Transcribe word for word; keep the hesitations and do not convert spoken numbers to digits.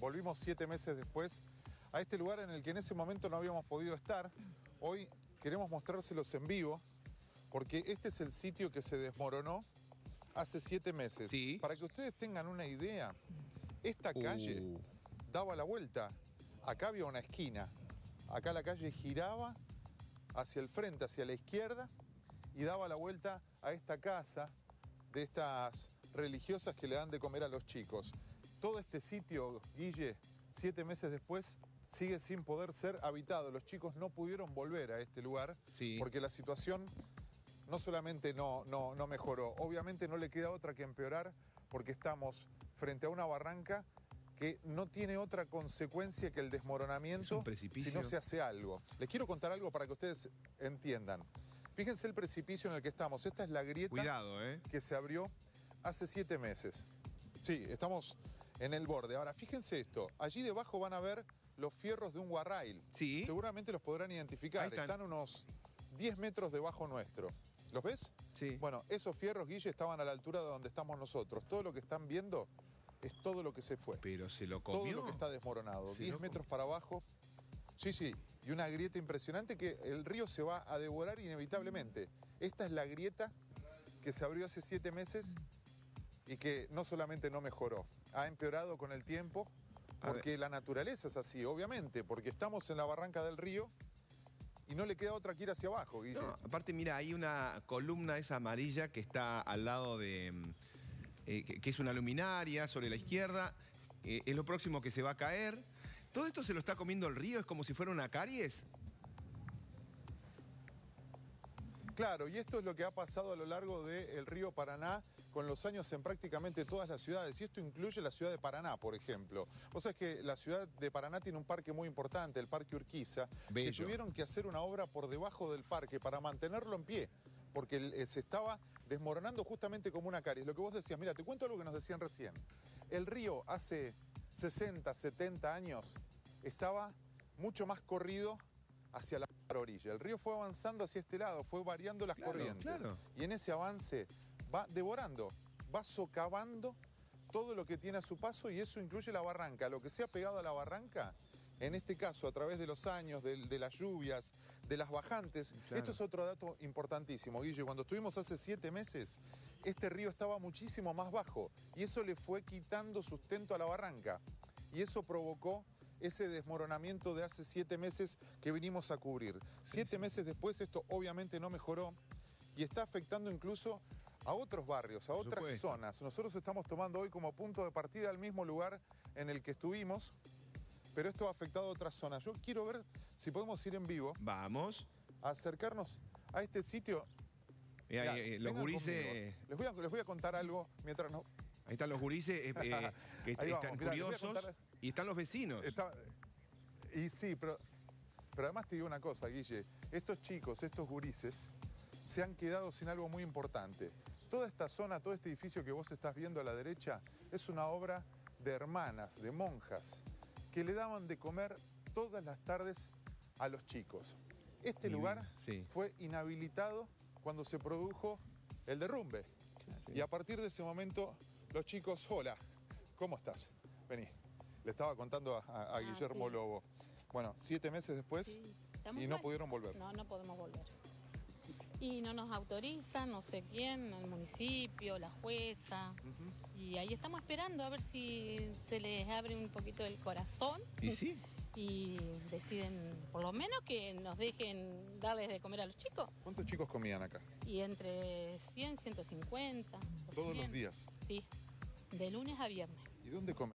volvimos siete meses después a este lugar en el que en ese momento no habíamos podido estar. Hoy queremos mostrárselos en vivo porque este es el sitio que se desmoronó hace siete meses. Sí. Para que ustedes tengan una idea, esta calle Uh. daba la vuelta. Acá había una esquina. Acá la calle giraba hacia el frente, hacia la izquierda, y daba la vuelta a esta casa de estas religiosas que le dan de comer a los chicos. Todo este sitio, Guille, siete meses después, sigue sin poder ser habitado. Los chicos no pudieron volver a este lugar Sí. porque la situación no solamente no, no, no mejoró, obviamente no le queda otra que empeorar porque estamos frente a una barranca que no tiene otra consecuencia que el desmoronamiento Es un precipicio. si no se hace algo. Les quiero contar algo para que ustedes entiendan. Fíjense el precipicio en el que estamos. Esta es la grieta Cuidado, ¿eh? que se abrió hace siete meses. Sí, estamos en el borde. Ahora, fíjense esto. Allí debajo van a ver los fierros de un guarrail. Sí. Seguramente los podrán identificar. Ahí están. Están unos diez metros debajo nuestro. ¿Los ves? Sí. Bueno, esos fierros, Guille, estaban a la altura de donde estamos nosotros. Todo lo que están viendo es todo lo que se fue. Pero se lo comió. Todo lo que está desmoronado. Se diez lo metros comió. para abajo. Sí, sí. Y una grieta impresionante que el río se va a devorar inevitablemente. Esta es la grieta que se abrió hace siete meses y que no solamente no mejoró, ha empeorado con el tiempo, porque la naturaleza es así, obviamente, porque estamos en la barranca del río y no le queda otra que ir hacia abajo, Guille. No, aparte, mira, hay una columna esa amarilla que está al lado de... Eh, que, que es una luminaria sobre la izquierda. Eh, es lo próximo que se va a caer. ¿Todo esto se lo está comiendo el río? ¿Es como si fuera una caries? Claro, y esto es lo que ha pasado a lo largo del río Paraná con los años en prácticamente todas las ciudades. Y esto incluye la ciudad de Paraná, por ejemplo. O sea, es que la ciudad de Paraná tiene un parque muy importante, el Parque Urquiza, Bello. que tuvieron que hacer una obra por debajo del parque para mantenerlo en pie, porque se estaba desmoronando justamente como una caries. Lo que vos decías, mira, te cuento algo que nos decían recién. El río hace sesenta, setenta años estaba mucho más corrido hacia la orilla. El río fue avanzando hacia este lado, fue variando las Claro, corrientes. claro. Y en ese avance va devorando, va socavando todo lo que tiene a su paso, y eso incluye la barranca. Lo que se ha pegado a la barranca, en este caso a través de los años, de, de las lluvias, de las bajantes. Claro. Esto es otro dato importantísimo, Guille. Cuando estuvimos hace siete meses, este río estaba muchísimo más bajo y eso le fue quitando sustento a la barranca. Y eso provocó ese desmoronamiento de hace siete meses que vinimos a cubrir. Siete meses después esto obviamente no mejoró y está afectando incluso a otros barrios, a Por otras supuesto. zonas. Nosotros estamos tomando hoy como punto de partida el mismo lugar en el que estuvimos, pero esto ha afectado a otras zonas. Yo quiero ver si podemos ir en vivo, Vamos. a acercarnos a este sitio. Eh, Mirá, eh, los vengan gurises... conmigo. Les voy, a, les voy a contar algo mientras no... Ahí están los gurises eh, eh, que Ahí vamos, están mirá, les voy a curiosos. contar- Y están los vecinos. Está- y sí, pero, pero además te digo una cosa, Guille. Estos chicos, estos gurises, se han quedado sin algo muy importante. Toda esta zona, todo este edificio que vos estás viendo a la derecha, es una obra de hermanas, de monjas, que le daban de comer todas las tardes a los chicos. Este Divino, lugar sí. fue inhabilitado cuando se produjo el derrumbe. Y a partir de ese momento, los chicos, hola, ¿cómo estás? Vení. Le estaba contando a, a- a Ah, Guillermo sí. Lobo. Bueno, siete meses después Sí, estamos y no mal. pudieron volver. No, no podemos volver. Y no nos autorizan, no sé quién, el municipio, la jueza. Y ahí estamos esperando a ver si se les abre un poquito el corazón. ¿Y sí? Y deciden, por lo menos, que nos dejen darles de comer a los chicos. ¿Cuántos chicos comían acá? Y entre cien, ciento cincuenta. Todos los cien. días. Sí, de lunes a viernes. ¿Y dónde comen?